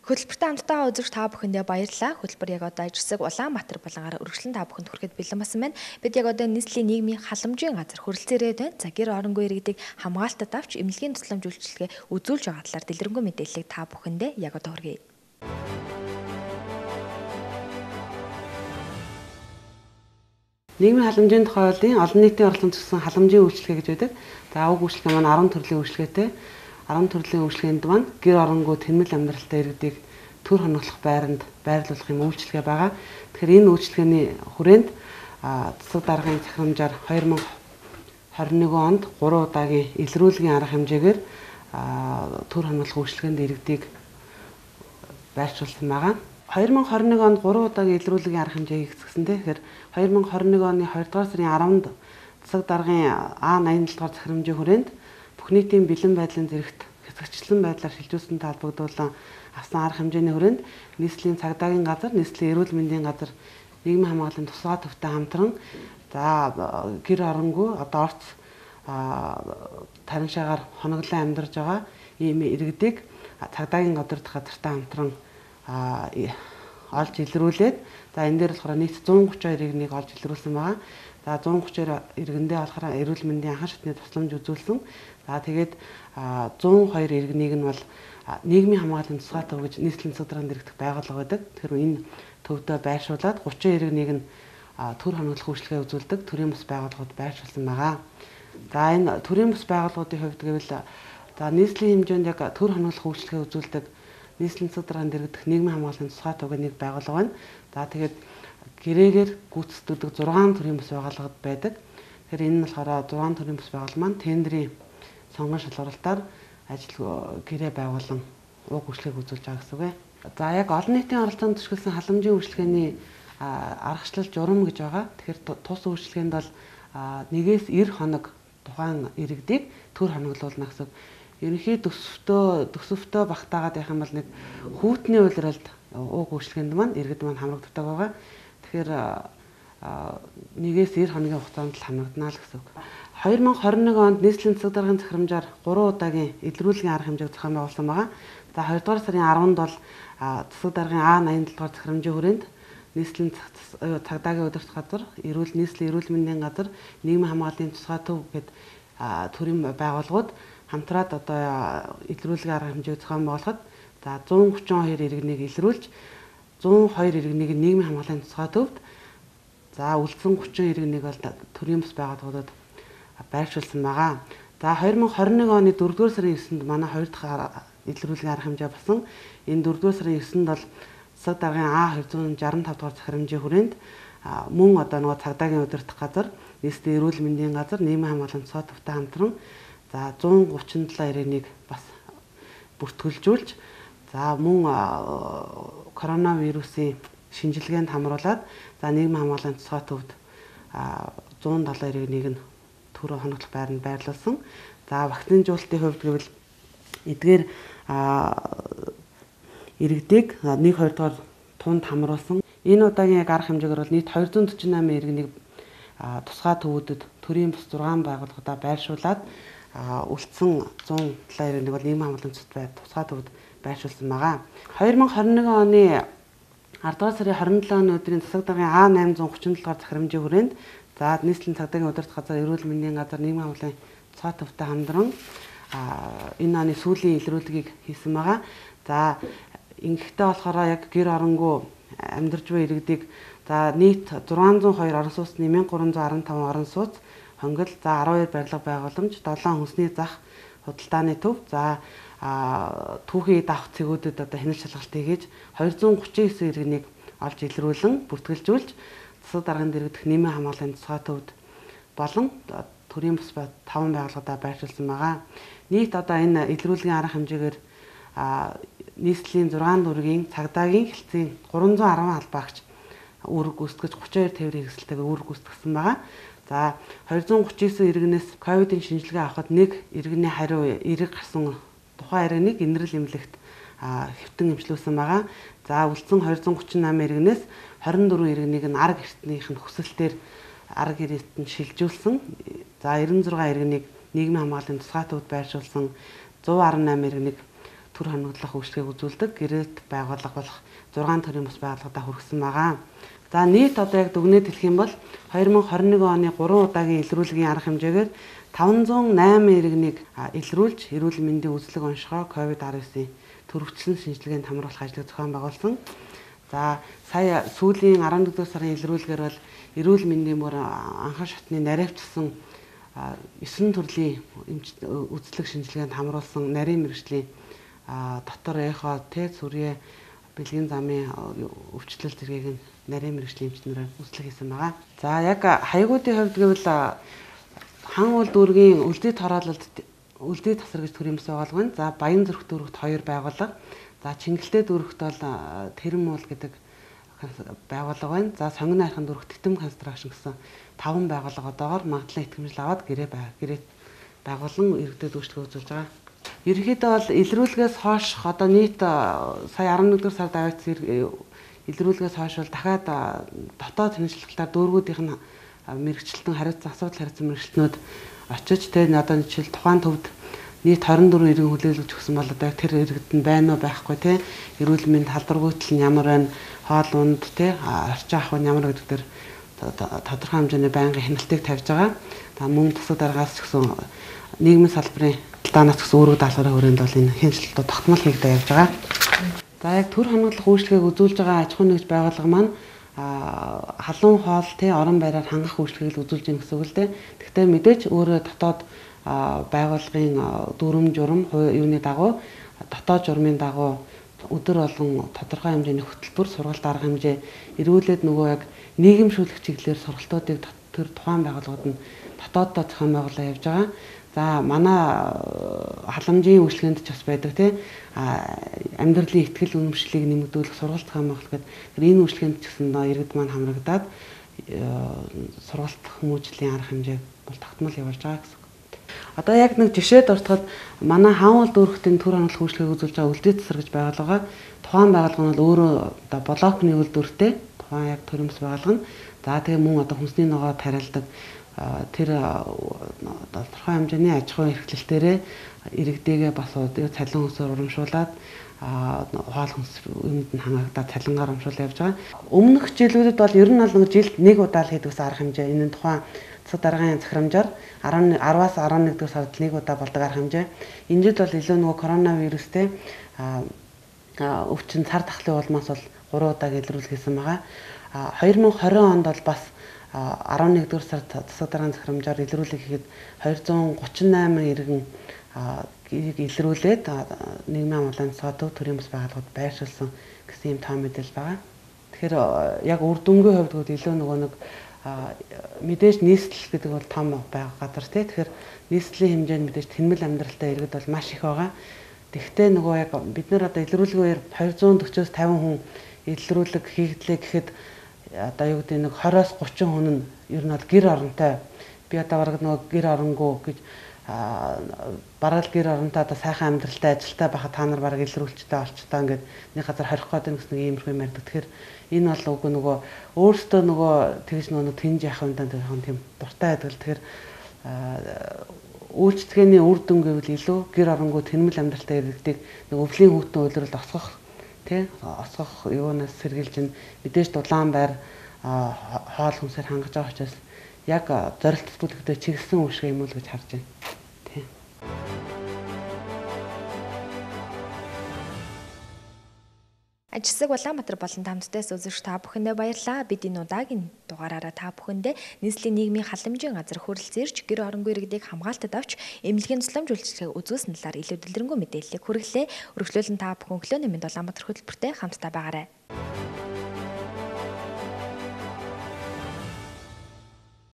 Хөтөлбөртөө хамтдаа үзэгч та бүхэндээ баярлалаа. Хөтөлбөр яг одоо ажиг Улаанбаатар булангаар үргэлжлэн та бүхэнд хүрэхэд бэлэн басан байна. Бид яг одоо нийслэлийн нийгмийн халамжийн газар хүрэлцээрээ байна. За гэр оронгүй иргэдийг хамгаалтад авч эмнэлгийн тусламж үйлчилгээ үзүүлж байгаа талаар дэлгэрэнгүй мэдээллийг та бүхэндээ яг одоо хүргэе. Нийгмийн халамжийн тухай хуулийн олон нийтийн орлон зохисон халамжийн үйлчилгээ гэж байдаг. За уг үйлчилгээ маань 10 төрлийн үйлчилгээтэй. 10 төрлийн үйлчилгээнд маань гэр оронгүй тэнмэл амьдралтай иргэдийг төр хоногдох байранд байрлуулах юм үйлчилгээ байгаа. Тэгэхээр энэ үйлчилгээний хүрээнд засаг даргын захирамжаар 2021 онд 3 удаагийн илрүүлгийн арга хэмжээгээр төр хоногдох үйлчилгээнд иргэдийг байршуулсан байгаа. 2021 онд 3 удаагийн илрүүлгийн арга хэмжээ хийгдсэнтэй. Тэгэхээр 2021 оны 2 дугаар сарын 10-нд засаг даргын А87 дугаар захирамжийн хүрээнд бүх нийтийн бэлэн байдлын зэрэгт хэсэгчлэн байдлаар шилжүүлсэн талбагдуулан авсан арга хэмжээний хүрээнд нийслэлийн цагдаагийн газар, нийслэлийн эрүүл мэндийн газар, нийгмийн хамгааллын тусгай төвтэй хамтран гэр оронгүй одоо орц тараншаагаар хоноглон амьдарж байгаа ийм иргэдийг цагдаагийн газар газартай хамтран олж илрүүлээд энэ дээр болохоор нийт 132 иргэнийг олж илрүүлсэн байгаа. За 132 иргэндээ болохоор эрүүл мэндийн анхан шатны тусламж үзүүлсэн. За тэгээд 102 иргэнийг нь бол нийгмийн хамгааллын тусгай төв гэж нийслэлийн засаг дарганд дэрэгдэх байгууллага байдаг. Тэгэхээр энэ төвдөө байршуулад 30 иргэнийг нь төр хоногдох үйлчилгээ үзүүлдэг төрийн бас байгууллагууд байршуулсан байгаа. За энэ төрийн бас байгууллагуудын хувьд гэвэл нийслэлийн хэмжээнд яг төр хоногдох үйлчилгээ үзүүлдэг нийслэлийн засаг дарганд дэрэгдэх нийгмийн хамгааллын тусгай төвийн нэг байгууллага байна. За тэгээд гэрээгээр гүйцэтгэдэг 6 төрлийн бас байгууллагууд байдаг. Тэгэхээр энэ нь болохоор 6 төрлийн бас байгууллага маань тендерийн сонгон шалгуулалтаар ажил гэрээ байгуулан уг үйлчлэгийг үзүүлж байгаа гэсэн үг ээ. За яг олон нийтийн оролцоонд төшөөлсөн халамжийн үйлчлэгээний аргачлал журам гэж байгаа. Тэгэхээр тус үйлчлэгээнд бол нэгээс 90 хоног тухайн иргэдийг төр хоноглуулна гэсэн. Ерөнхий төсөвтөө багтаагаад явах юм бол нэг хүүтний улиралд уг үйлчлэгээнд маань иргэд маань хамрагддаг байгаа. Тэгэхээр нэгээс 90 хоногийн хугацаанд л хамрагдана л гэсэн үг. 2021 онд нийслэлийн засаг даргын захирамжаар 3 удаагийн илрүүлгийн арга хэмжээг зохион байгуулсан байгаа. За 2 дугаар сарын 10-нд бол засаг даргын А87 дугаар захирамжийн хүрээнд нийслэлийн цагдаагийн удирдах газар, нийслэлийн эрүүл мэндийн газар, нийгмийн хамгааллын тусгай төв гэдэг төрийн байгууллагууд хамтраад одоо илрүүлгийн арга хэмжээг зохион байгуулахад 132 иргэнийг илрүүлж 102 иргэнийг нийгмийн хамгааллын тусгай төвд үлдсэн 30 иргэнийг бол төрийн бас байгууллагуудад байршуулсан байгаа. За 2021 оны 4-р сарын 9-нд манай 2 дахь илрүүлгийн арга хэмжээ болсон. Энэ 4-р сарын 9-нд бол засаг даргын А265 дугаар захирамжийн хүрээнд мөн одоо нөгөө цагдаагийн удирдах газар, нийслэлийн эрүүл мэндийн газар, нийгмийн хамгааллын тусгай төвтэй хамтран 137 иргэнийг бас бүртгүүлжүүлж мөн коронавирусын шинжилгээнд хамруулад нийгмийн хамгааллын тусгай төвд 170 иргэнийг нь төр хоногдох байранд байрлуулсан. Вакцинжуулалтын хувьд гэвэл эдгээр иргэдийг 1-2 дугаар тунд хамруулсан. Энэ удаагийн яг арга хэмжээгээр бол нийт 248 иргэнийг тусгай төвүүдэд төрийн бас 6 байгууллагуудаа байршуулад үлдсэн 170 иргэнийг бол нийгмийн хамгааллын тусгай төвд байршуулсан байгаа. 2021 оны 10 дугаар сарын 27 оны өдрийн засаг даргын А837 дугаар захирамжийн хүрээнд нийслэлийн цагдаагийн удирдах газар, эрүүл мэндийн газар, нийгмийн хамгааллын тусгай төвтэй хамтран энэ оны сүүлийн илрүүлгийг хийсэн байгаа. Ингэхдээ болохоор яг гэр оронгүй амьдарч буй иргэдийг нийт 602 орон сууцны 1315 орон сууц, хонгил, 12 барилга байгууламж, 7 хүнсний зах худалдааны төв, түүхий давх цэгүүдэд одоо хяналт шалгалт хийж 239 иргэнийг олж илрүүлэн бүртгэлжүүлж засаг дарганд дэрэгдэх нийгмийн хамгааллын тусгай төвд болон төрийн бас 5 байгууллагуудаа байршуулсан байгаа. Нийт одоо энэ илрүүлгийн арга хэмжээгээр нийслэлийн 6 дүүргийн цагдаагийн хэлтсийн 310 албаагч үүрэг гүйцэтгэж 32 тээврийн хэрэгсэлтэйгээр үүрэг гүйцэтгсэн байгаа. 239 иргэнээс ковидын шинжилгээ авахад нэг иргэний хариу эерэг гарсан тухайн иргэнийг инрэл эмнэлэгт хэвтэн эмчилүүлсэн байгаа. Үлдсэн 238 иргэнээс 24 иргэнийг нь арга эртнийх нь хүсэлтээр арга ирээт нь шилжүүлсэн. 96 иргэнийг нийгмийн хамгааллын тусгай төвд байршуулсан. 118 иргэнийг төр хоногдлох үйлчлэгийг үзүүлдэг гэрээт байгууллага болох 6 төрлийн бас байгууллагуудаа хүргэсэн байгаа. За нийт одоо яг дүгнээд хэлэх юм бол 2021 оны 3 удаагийн илрүүлгийн арга хэмжээгээр 508 иргэнийг илрүүлж эрүүл мэндийн үзлэг оншгоо COVID-19 төрөвчлөн шинжилгээнд хамруулах ажлыг зохион байгуулсан. За сая сүүлийн 11 дугаар сарын илрүүлгээр бол эрүүл мэндийн бүр анхан шатны наривчсан 9 төрлийн үзлэг шинжилгээнд хамруулсан нарийн мэрэгжлийн дотор эхо, сүрье, бэлгийн замын өвчлөл зэргийг нарийн мэрэгжлийн эмчнэрээр үзлэг хийсэн байгаа. За яг хаягуудын хувьд гэвэл хан уул дүүргийн үлдээ тороололд үлдээ тасар гэж төрийн бас байгуулга байна. За Баян зүрх дүүрэгт 2 байгууллага. За Чингэлтэй дүүрэгт бол Тэрэм уул гэдэг байгууллага байна. За Сонгоны хайрхан дүүрэгт Титэм констракшн гэсэн 5 байгууллага одоогоор магадлан итгэмжил аваад гэрээ байгуулан иргэдэд үйлчлэг үзүүлж байгаа. Ерөнхийдөө бол илрүүлгээс хойш одоо нийт сая 11 дугаар сард авагдсан илрүүлгээс хойш бол дахиад дотоод тэнцвэрлэлтээр дүүргүүдийнх нь мэрэгчлэлтэн хариуцсан асуудал хариуцсан мэрэгчлэнүүд очиж одоо жишээл тухайн төвд нийт 24 иргэн хүлээлгэж өгсөн бол одоо тэр иргэд нь байна уу байхгүй те эрүүл мэнд халдваргүйтэл нь ямар байна хоол унд те арчин ахуй нь ямар гэдэг дээр тодорхой хэмжээний байнгын хяналтыг тавьж байгаа. Мөн тусаг дараагаас ч гэсэн нийгмийн салбарын талдаанаас гэсэн үүрэг даалгаврын хүрээнд бол энэ хяналтууд тогтмол хийгдэж явж байгаа. За яг төр хоногдлох үйлчлэгийг үзүүлж байгаа аж ахуй нэгж байгууллага маань халуун хоол орон байраар хангах үйлчлэгийг үзүүлж гин гэсэн үг л дээ. Гэхдээ мэдээж өөрөө дотоод байгууллагын дүрм журам юуны дагуу дотоод журмын дагуу өдөр болгон тодорхой хэмжээний хөтөлбөр сургалт арга хэмжээ эрүүлээд нөгөө яг нийгэмшүүлэх чиглэлээр сургалтуудыг тэр тухайн байгууллагууд нь дотооддоо зохион байгуулалт явьж байгаа. За манай халамжийн үйлчлэгэнд ч бас байдаг амьдралын ихтгэл үнэмшлийг нэмэгдүүлэх сургалт зохион байгуулалт гэдэг. Энэ үйлчлэгэнд ч гэсэн иргэд маань хамрагдаад сургалт хүмүүжлийн арга хэмжээг бол тогтмол явуулж байгаа гэсэн. Одоо яг нэг жишээ дуртахад манай хаан уул дүүрэгтийн төр хоногдлох үйлчлэгийг үзүүлж байгаа үлдээ тасар гэж байгууллага тухайн байгууллага нь бол өөрөө одоо блокны үйлдвэртэй тухайн яг төрөмс байгууллага нь. За тэгээ мөн одоо хүнсний ногоо тариалдаг тэр тодорхой хэмжээний аж ахуйн эрхлэлтээрээ иргэдийгээ бас цалин хөлсөөр урамшуулад хоол хүнс юмд нь хангагдаад цалингаар урамшуул явж байгаа. Өмнөх жилүүдэд бол ер нь бол жилд нэг удаа л хийдэг ус арга хэмжээ. Энэ тухайн цэцэг даргын захирамжаар 10-аас 11 дэх сард нэг удаа болдог арга хэмжээ. Энэ жил бол илүү нөгөө коронавирустэй өвчин цар тахлын улмаас бол 3 удаа илрүүлэх гэсэн байгаа. 2020 онд бол бас 11 дугаар сард цэцэг даргын захирамжаар илрүүлэх гэхэд 238 иргэн илрүүлээд нийгмийн амлаанд содов төрийн бас байгууллагууд байршуулсан гэсэн юм тоо мэдээлэл байгаа. Тэгэхээр яг үр дүнгийн хувьд илүү нөгөө нэг мэдээж нийслэл гэдэг бол том байга газар тий. Тэгэхээр нийслэлийн хэмжээнд мэдээж тэнмэл амьдралтай иргэд бол маш их байгаа. Тэгвэл нөгөө яг бид нар одоо илрүүлгийн үеэр 240-оос 50 хүн илрүүлэг хийгдлээ гэхэд одоо юу гэдэг нэг 20-оос 30 хүн нь ер нь бол гэр оронтой. Би одоо бараг нөгөө гэр оронгүй гэж бараг гэр оронтой одоо сайхан амьдралтай ажилтай байхад та нар бараг илрүүлчтэй олчтой ингээд нэг газар хорих гээд гэсэн нэг иймэрхүү юм ярьдаг. Тэгэхээр энэ бол үгүй нөгөө өөртөө нөгөө тэгж нөгөө тэнж яах юм даа тийм дуртай байдаг л. Тэгэхээр үйлчлэгээний үр дүн гэвэл илүү гэр оронгүй тэнмэл амьдралтай иргэдийг нэг өвлийн хүүтэн үйлрэлд осгох юунаас сэргийлж мэдээж дулаан байр хоол хүнсээр хангаж байгаа учраас яг зорилт бүтэгтэй чиглэсэн үйлчлэг юм уу гэж харж байна. Аж ахуйг Улаанбаатар болон тамтдаас үзэгч та бүхэндээ баярлалаа. Бид энэ удаагийн дугаараараа та бүхэндээ нийслэлийн нийгмийн халамжийн газар хүрэлцээрч гэр оронгүй иргэдийг хамгаалтад авч эмнэлгийн тусламж үйлчлэгийг үзүүлсэн талаар илүү дэлгэрэнгүй мэдээллийг хүргэлээ. Өргөжлүүлэн та бүхэн өглөөний мэнд Улаанбаатар хөтөлбөртэй хамтдаа байгаарай.